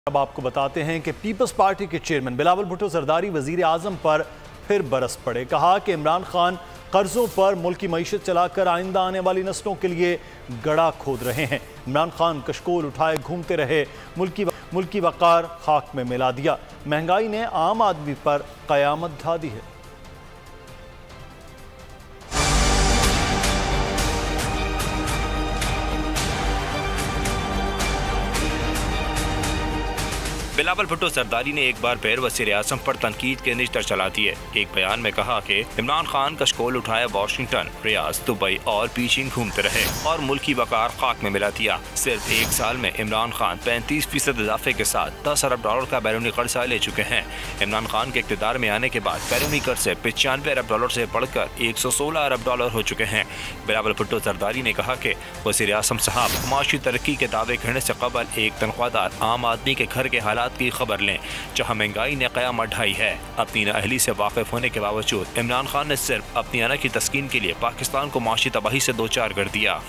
अब आपको बताते हैं कि पीपल्स पार्टी के चेयरमैन बिलावल भुट्टो जरदारी वजीर आजम पर फिर बरस पड़े। कहा कि इमरान खान कर्जों पर मुल्क की मईशत चलाकर आइंदा आने वाली नस्लों के लिए गड़ा खोद रहे हैं। इमरान खान कशकोल उठाए घूमते रहे, मुल्की वकार खाक में मिला दिया। महंगाई ने आम आदमी पर कयामत ढा दी है। बिलावल भुट्टो जरदारी ने एक बार फिर वज़ीर आज़म पर तनकीद के निश्तर चला दिए। एक बयान में कहा कि इमरान खान कशकोल उठाए वाशिंगटन, रियाद, दुबई और बीजिंग घूमते रहे और मुल्की वकार खाक में मिला दिया। सिर्फ एक साल में इमरान खान 35% इजाफे के साथ 10 अरब डॉलर का बैरूनी कर्जा ले चुके हैं। इमरान खान के इक़्तिदार में आने के बाद बैरूनी कर्जे 95 अरब डॉलर से बढ़कर 116 अरब डॉलर हो चुके हैं। बिलावल भुट्टो जरदारी ने कहा कि वज़ीर आज़म साहब माशी तरक्की के दावे करने से कबल एक तनख्वाहदार आम आदमी के घर के हालात की खबर लें, जहां महंगाई ने कयामत ढाई है। अपनी नाअहली से वाकिफ होने के बावजूद इमरान खान ने सिर्फ अपनी अना की तस्कीन के लिए पाकिस्तान को माशी तबाही से दो चार कर दिया।